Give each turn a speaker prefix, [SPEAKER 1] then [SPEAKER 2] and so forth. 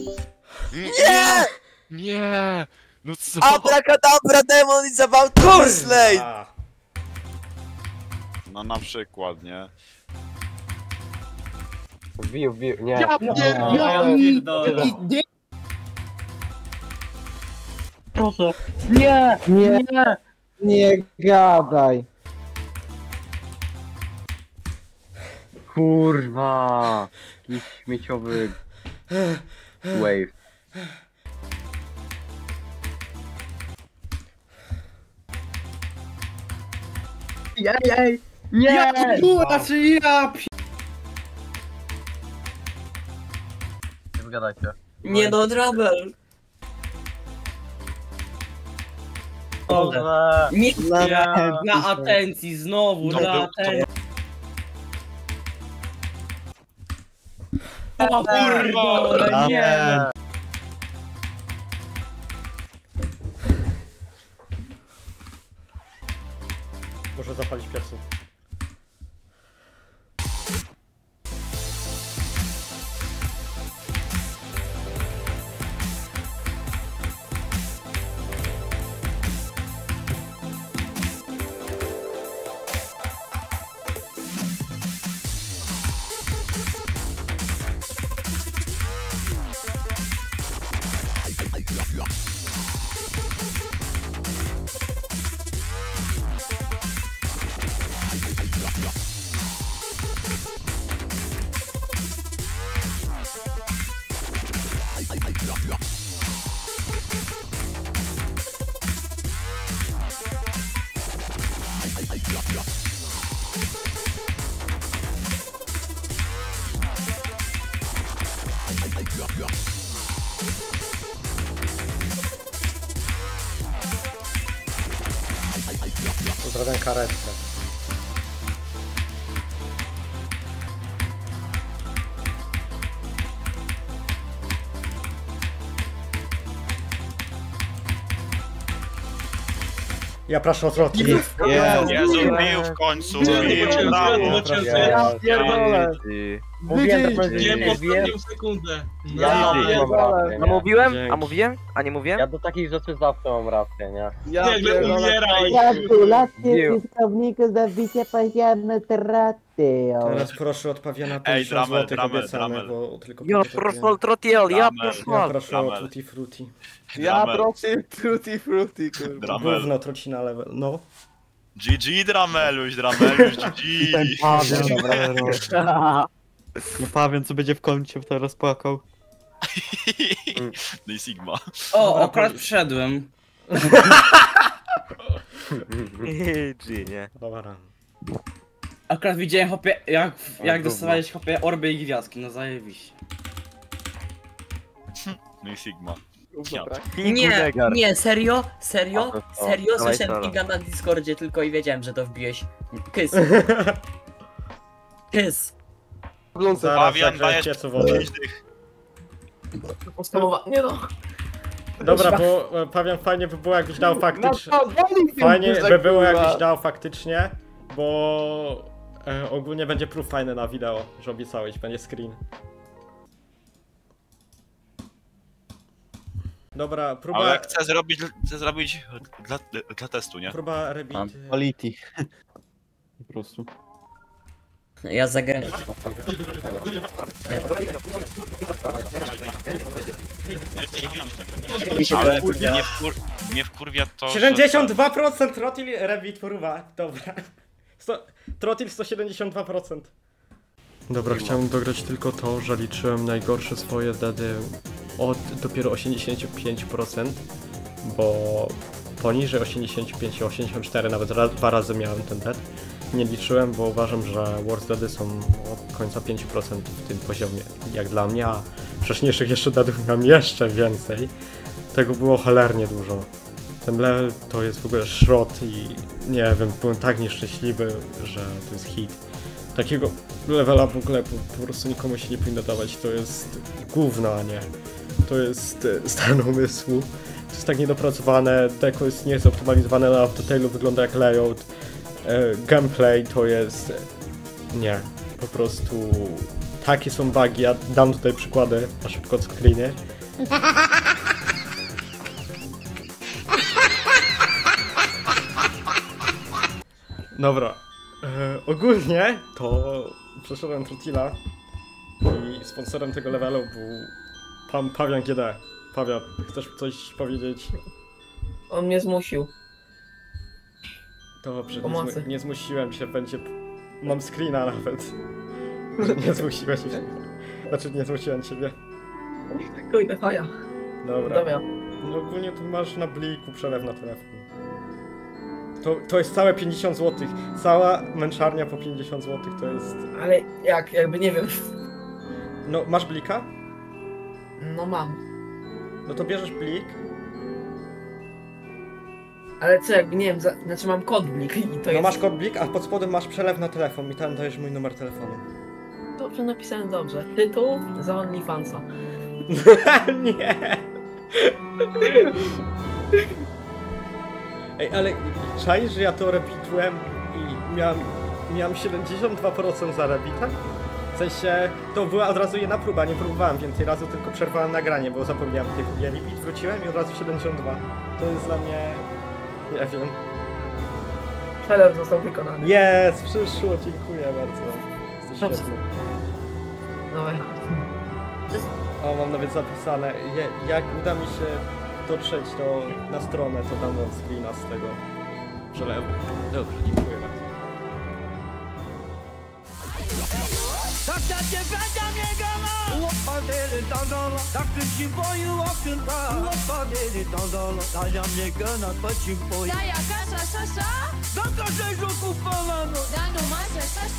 [SPEAKER 1] Nie!
[SPEAKER 2] Nie! No co?
[SPEAKER 1] Abracadabra, demon is about to slay!
[SPEAKER 2] No na przykład, nie?
[SPEAKER 3] Wbił, nie.
[SPEAKER 4] Ja
[SPEAKER 3] pierdolę.
[SPEAKER 4] Proszę. Nie! Nie!
[SPEAKER 3] Nie gadaj. Kurwa. Jakiś śmieciowy wave.
[SPEAKER 4] Jej! Nie! Znaczy ja
[SPEAKER 3] Nie wygadajcie.
[SPEAKER 1] Nie no, Drabel! Nie!
[SPEAKER 4] Dla atencji znowu,
[SPEAKER 2] To
[SPEAKER 4] dla
[SPEAKER 2] był-
[SPEAKER 4] atencji.
[SPEAKER 2] to-
[SPEAKER 4] O kurwa, nie!
[SPEAKER 5] Muszę zapalić piecu. Pozdrawiam karetkę. Ja proszę o zwrot.
[SPEAKER 2] Jezu, bił w końcu, bił, brawo!
[SPEAKER 3] Ja pierdolę. Mówiłem,
[SPEAKER 4] Nie ostatnią sekundę.
[SPEAKER 3] Ja mam rację,
[SPEAKER 6] A
[SPEAKER 3] nie?
[SPEAKER 6] mówiłem?
[SPEAKER 5] Dzięki.
[SPEAKER 6] A mówiłem? A nie mówiłem?
[SPEAKER 3] Ja do takich rzeczy zawsze mam rację, nie?
[SPEAKER 4] Nagle umieraj!
[SPEAKER 7] Gratulacje
[SPEAKER 3] Bił.
[SPEAKER 7] użytkowniku za wbicie październe traty.
[SPEAKER 5] Teraz proszę o Pawiana
[SPEAKER 2] Ej,
[SPEAKER 5] 50
[SPEAKER 2] Dramel,
[SPEAKER 5] zł
[SPEAKER 2] Dramel,
[SPEAKER 5] obiecane,
[SPEAKER 2] Dramel.
[SPEAKER 5] bo tylko
[SPEAKER 6] Ja
[SPEAKER 5] kobiety
[SPEAKER 6] proszę
[SPEAKER 5] wiem.
[SPEAKER 6] trotiel, ja
[SPEAKER 2] Dramel.
[SPEAKER 5] Ja
[SPEAKER 6] proszę.
[SPEAKER 5] proszę o
[SPEAKER 2] Dramel.
[SPEAKER 5] Tutti Frutti.
[SPEAKER 1] Ja
[SPEAKER 2] Dramel.
[SPEAKER 1] proszę Tutti Frutti, kurwa.
[SPEAKER 2] Dramel.
[SPEAKER 5] Gówno, trocina level, no.
[SPEAKER 2] GG Drameluś, Drameluś, GG!
[SPEAKER 8] No Pawian, co będzie w kącie, to rozpłakał.
[SPEAKER 2] No i Sigma.
[SPEAKER 4] O, akurat wszedłem.
[SPEAKER 6] G, nie.
[SPEAKER 5] Dobra.
[SPEAKER 4] Akurat widziałem hopie, jak
[SPEAKER 6] gówno.
[SPEAKER 4] dostawałeś hopie orby i gwiazdki, no zajebiście.
[SPEAKER 2] No i Sigma. Ja.
[SPEAKER 1] Nie, nie, serio? Serio?
[SPEAKER 6] O,
[SPEAKER 1] Serio?
[SPEAKER 6] dawaj
[SPEAKER 1] Słyszałem
[SPEAKER 6] solo.
[SPEAKER 1] giga na Discordzie tylko i wiedziałem, że to wbiłeś. Kys. Kys.
[SPEAKER 5] Zaraz
[SPEAKER 2] Pawian,
[SPEAKER 5] zagrać
[SPEAKER 2] dajesz
[SPEAKER 5] piecu wodę.
[SPEAKER 2] 5 dych.
[SPEAKER 1] Nie no.
[SPEAKER 5] Dobra, bo Pawian fajnie by było jakbyś dał faktycznie. Fajnie by było jakbyś dał faktycznie, bo ogólnie będzie proof fajny na wideo, że obiecałeś, będzie screen. Dobra, próba.
[SPEAKER 2] Ale chcę zrobić dla testu, nie?
[SPEAKER 5] Próba rebić.
[SPEAKER 8] Quality. Po prostu.
[SPEAKER 1] Ja zagrałem.
[SPEAKER 2] Ale mnie wkurwia to, że...
[SPEAKER 5] 72% Trotil Revit próba. Dobra. Trotil 172%. Dobra, chciałem dograć tylko to, że liczyłem najgorsze swoje dedy od dopiero 85%, bo poniżej 85 i 84 nawet dwa razy miałem ten dead. Nie liczyłem, bo uważam, że worst deady są od końca 5% w tym poziomie, jak dla mnie, a wcześniejszych jeszcze deadów miałem jeszcze więcej. Tego było cholernie dużo. Ten level to jest w ogóle szrot i nie wiem, byłem tak nieszczęśliwy, że to jest hit. Takiego levela w ogóle po prostu nikomu się nie powinno dawać, to jest gówno, a nie. To jest stan umysłu. To jest tak niedopracowane, deko jest niezoptymalizowane na Autotailu, wygląda jak layout. Gameplay to jest... nie, po prostu... takie są bugi, ja dam tutaj przykłady na szybko screeny. Dobra, ogólnie to przeszedłem Trotila i sponsorem tego levelu był pan Pawian GD. Pawian, chcesz coś powiedzieć?
[SPEAKER 9] On mnie zmusił.
[SPEAKER 5] Dobrze,
[SPEAKER 9] Pomocy.
[SPEAKER 5] nie zmusiłem się, będzie... Mam screena nawet. Że nie zmusiłeś się. Znaczy nie zmusiłem ciebie.
[SPEAKER 9] Kurde, faja.
[SPEAKER 5] Dobra. No ogólnie tu masz na bliku przelew na telefon. To jest całe 50 zł. Cała męczarnia po 50 zł to jest...
[SPEAKER 9] Ale jakby nie wiem.
[SPEAKER 5] No, masz blika?
[SPEAKER 9] No mam.
[SPEAKER 5] No to bierzesz blik.
[SPEAKER 9] Ale co jakby nie wiem, znaczy mam kod blik i to
[SPEAKER 5] No
[SPEAKER 9] jest...
[SPEAKER 5] masz kod blik, a pod spodem masz przelew na telefon i tam dajesz mój numer telefonu.
[SPEAKER 9] Dobrze napisałem, dobrze. Tytuł za OnlyFansa.
[SPEAKER 5] Nie! Ej, ale czaisz, że ja to rebitłem i miałem 72% za rebita? W sensie, to była od razu jedna próba, nie próbowałem więcej razy, tylko przerwałem nagranie, bo zapomniałem tej rebit, wróciłem i od razu 72. To jest dla mnie... nie wiem.
[SPEAKER 9] Trailer został wykonany.
[SPEAKER 5] Jest, przyszło, dziękuję bardzo. Jesteś
[SPEAKER 9] Dobrze.
[SPEAKER 5] świetny.
[SPEAKER 9] Dobra.
[SPEAKER 5] O, mam nawet zapisane. Jak uda mi się dotrzeć na stronę, to dam wam screena z tego przelewu. Dobrze, dziękuję bardzo.
[SPEAKER 10] Dando mais essa